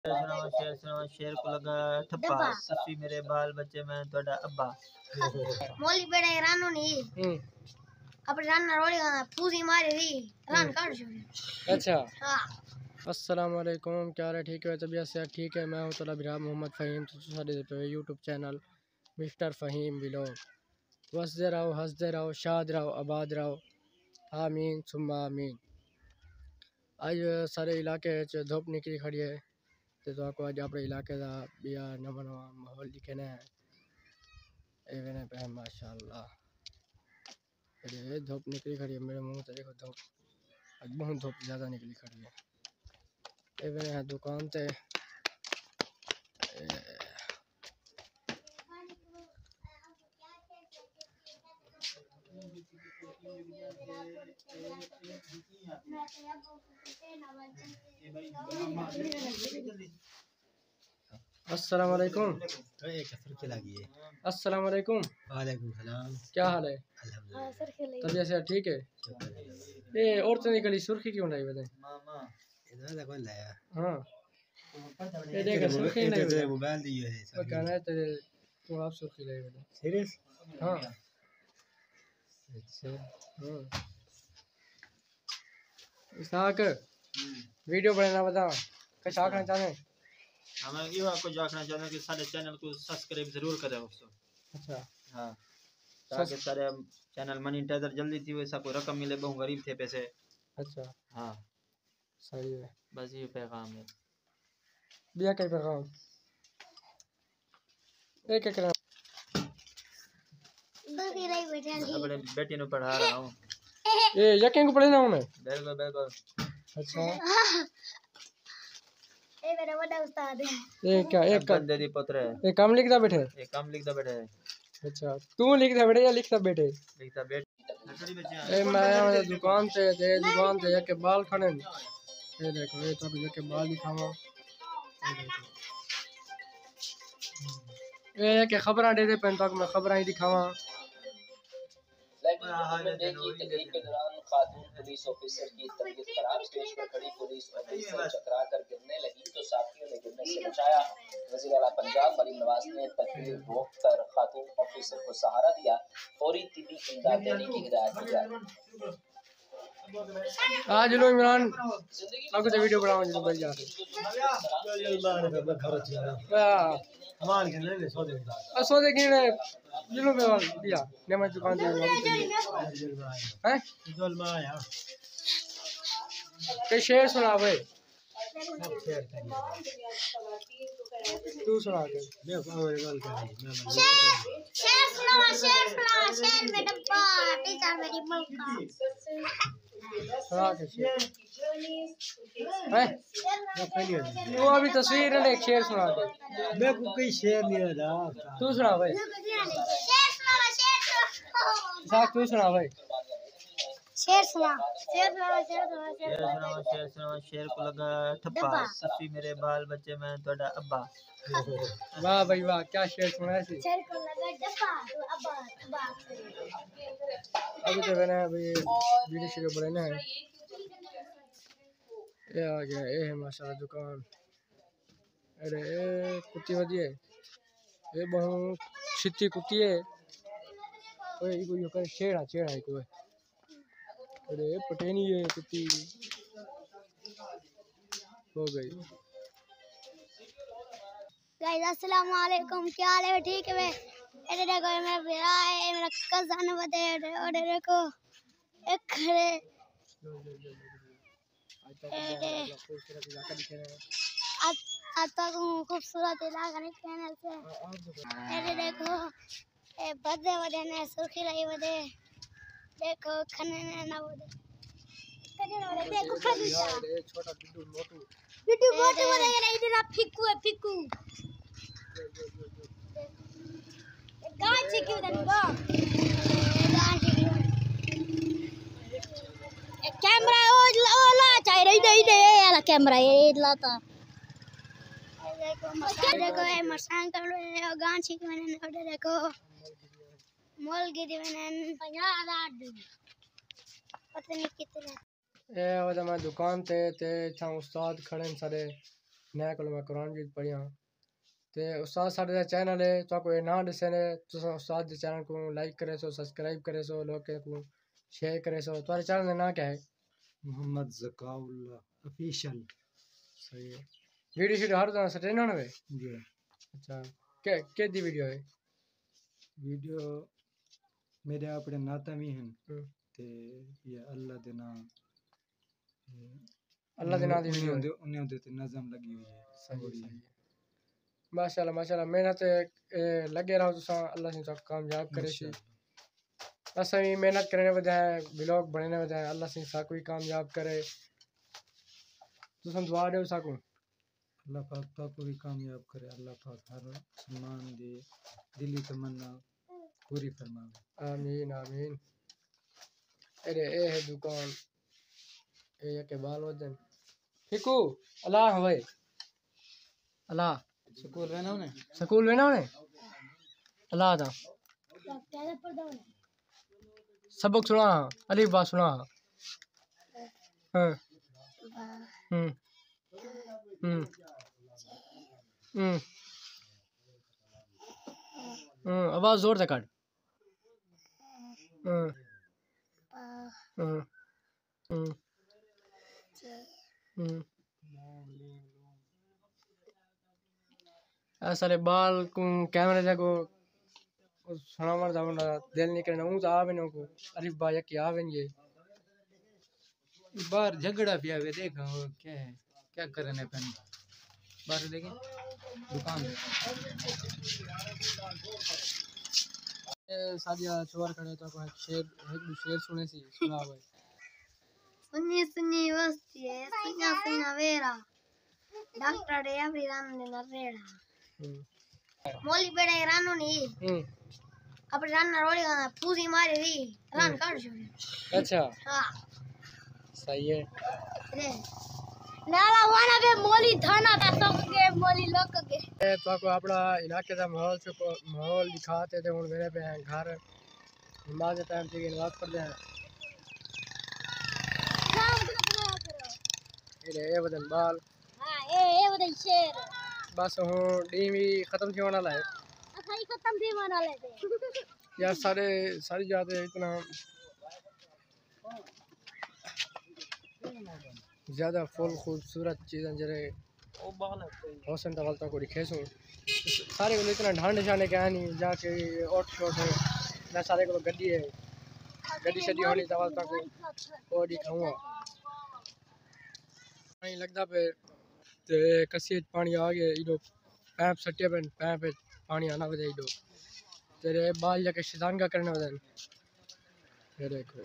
शेर को लगा ठप्पा सफी मेरे बाल बच्चे मैं तोड़ा अब्बा मोली बेटा रानो नहीं अपने राना रोड़ी गाना पूरी मारी थी रान काट छोड़ी। अच्छा हाँ। अस्सलाम वालेकुम, क्या है? ठीक है, तबीयत से ठीक है। मैं हूँ तोला बिरा मोहम्मद फ़हीम। तो YouTube channel mister Fahim vlog. वसदे रहो, हंसदे रहो, शाद रहो, आबाद रहो। आमीन सुम्मा आमीन। आज सारे इलाके धुप निकली खड़ी है तो आपको आज अपने इलाके का बिया नवा नवा माहौल दिखना है। एवने पे माशाल्लाह ये धूप निकली खड़ी है। मेरे मुंह से देखो धूप, आज बहुत धूप ज़्यादा निकली खड़ी है। एवने है दुकान से अस्सलाम वालेकुम। अस्सलाम वालेकुम। वालेकुम सलाम। क्या हाल है? तबीयत से ठीक है? ये औरत निकली सुर्खी क्यों लाई बताए? हाँ ये देख सुर्खी नहीं मोबाइल दियो है वो कहना है तेरे तू आप सुर्खी लाई बताए। सीरियस? हाँ अच्छा हाँ इसहाक वीडियो बनाना बता कुछ आखना चाहते हैं? हमें ये आपको जानना चाहते हैं कि सारे चैनल को सब्सक्राइब जरूर करें दोस्तों। अच्छा हाँ ताकि सारे चैनल मोनेटाइजर जल्दी थी वैसा कोई रकम मिले, बहुत गरीब थे पैसे। अच्छा हाँ सही है। बस ये पैगाम है। बिया कई पैगाम एक एक अपने बेटी ने पढ़ा रहा हूँ। ये यकीन को पढ़े ना उन्हें। बिल्कुल बिल्कुल। अच्छा ये मेरा बड़ा उस्ताद है। ये क्या एक बंदे दी पुत्र है। ये कम लिखता बैठे? ये कम लिखता बैठे है। अच्छा तू लिखता बैठे या लिखता बैठे? लिखता बैठ। ए मैं दुकान से के बाल खड़े ये देखो ये तो के बाल दिखावा। ये के खबर दे दे पेन तक मैं खबर ही दिखावा। तकरीब के दौरान खातून पुलिस ऑफिसर की तबीयत खराब, स्टेज पर खड़ी पुलिस ऑफिसर चकरा कर गिरने लगी तो साथियों ने गिरने से बचाया। वज़ीर आला पंजाब मरीम नवाज ने तकरीर रोककर खातून ऑफिसर को सहारा दिया, फौरी तिब्बी इमदाद देने की हिदायत दी। आज लो इमरान आपको तो वीडियो बनाओ जो बढ़िया है। मान के नहीं सौदे सौदे के जिलो में दिया ने मैं दुकान से हैं जोल में आया के शेर सुना भाई तू सुना के मैं और गल कर शेर शेर में डब्बा टीचर मेरी मलका सुना के शेर हैं मैं पहले तू अभी तस्वीर ने एक शेर सुना दे। मैं को कोई शेर नहीं रहा। तू सुना भाई साथ तू सुना भाई शेर को लगा ठप्पा सफी मेरे बाल बच्चे मैं तोड़ा अब्बा। वाह भाई वाह क्या शेर सुना है। शेर को लगा डब्बा तो अब्बा अभी तो मैंने अभी वीडियो शुरू बनाना है। ये आ गया ये है माशाल्लाह दुकान। अरे कुत्ती वधी है ये बहुत छिती कुत्ती है। ओए ये कोई छेड़ा है कोई। अरे पटेनी है कुत्ती हो गई। गाइस अस्सलाम वालेकुम, क्या हाल है? ठीक है मैं ये देखो मेरा बेटा है, मेरा कज़न बदे और देखो एक खड़े आज तक खूबसूरत इलाका नहीं कहने से ये देखो ये बदे ने सुर्खी रही बदे देखो खने ना बदे देखो खरीदा छोटा बिट्टू मोटू वाला इधर फिक्कू है फिक्कू गांची क्यों दनगा कैमरा ओला चाहिए दे याला कैमरा ये लाता देखो ये मरसान कर लो गांची के मैंने देखो मॉल की मैंने 50,000 पता नहीं कितने ए मैं दुकान ते इतना उस्ताद खड़े सारे नया को मैं कुरान भी पढ़िया ते उस्ताद साडे दा चैनल है तो कोई ना दसे ने तुसा उस्ताद दे चैनल को लाइक करे सो सब्सक्राइब करे सो लोग को शेयर करे सो तुम्हारे चैनल का नाम क्या है मोहम्मद ज़काउल्लाह ऑफिशियल। सही है वीडियो शीडियो हर तरह से ट्रेन होने जी अच्छा के दी वीडियो है वीडियो मेरे अपने नाता भी हैं ते ये अल्लाह दे नाम अल्लाह दे नाम दी वीडियो उन्हें ते नज़म लगी हुई है। सही है माशाल्लाह मेहनत लगे रहो तुसा अल्लाह से सब कामयाब करे सी असा भी मेहनत करने बजाय ब्लॉग बनने बजाय अल्लाह से साको ही कामयाब करे तुसा दुआ दो साको अल्लाह पाक को भी कामयाब करे। अल्लाह पाक हर मुसलमान दे दिली तमन्ना पूरी फरमावे। आमीन आमीन अरे ए है दुकान ए के बाल वजन फिकू अल्लाह होए अल्लाह स्कूल वेना ने अल्लाह दा सबक सुना अली बा सुना हां हम्म हम्म आवाज जोर से काट सारे बाल को कैमरे देखो सुना मर जाऊंगा दिल नहीं करना तो आवे ना को अलिफ बा यकी आवे ये बाहर झगड़ा पिया हुआ देखा वो क्या है क्या करने पे बाहर देखे दुकान पे सादिया चोर करे तो कोई शेर एक दो शेर सुने सी सुना भाई सुनी सुनी वस्ती है सुना सुना वेरा डॉक्टर है अभी रान ने नरेड़ा मोली बेड़े रानो नी अपने रान रोड़ी का पूरी मारी दी रान काट छोड़ी अच्छा हां सही है रे नाला वाला बे मोली थाना का सब के मोली लोक के ए तो को अपना इलाके का माहौल दिखाते थे हुन मेरे पे घर नमाज के टाइम से नमाज पढ़ दे ए बदन बाल हां ए बदन शेर बस हूँ डीवी खत्म थी वाला है असाई खत्म थी वाला है यार सारी जाते इतना ज़्यादा फुल खूबसूरत चीज़ें जरे हौसन तवलता को दिखे सो सारे को इतना ढांड छाने के नहीं जाके ओट शोट है ना सारे को गड्डी है गड्डी शड्डी होनी तवलता को वो दिखाऊंगा नहीं लगता पे ते कसी पानी आ गया इधो पैप सट्टे पे पैप पानी आना बजे इधो तेरे बाल जाके शैतान का करने बदन ये देखो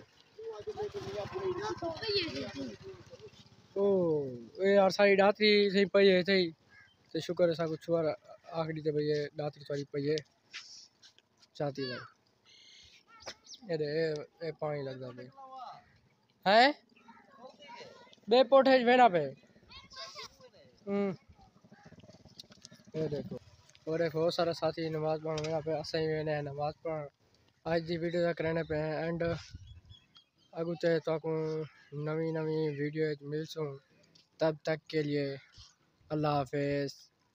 ओ ये यार सारी दातरी सही पई है सही ते शुक्र है सा कुछ और आखड़ी ते भई दातरी सारी पई है चाहती भाई ये पानी लगदा भाई हैं बे पोठे वेना पे ये देखो और एक बहुत सारा साथी नमाज पढ़ने वेना पे असई वेने नमाज पढ़ आज दी वीडियो तक रहने पे एंड अगू चाहे तो नवी वीडियो मिलसूँ तब तक के लिए अल्लाह हाफिज़।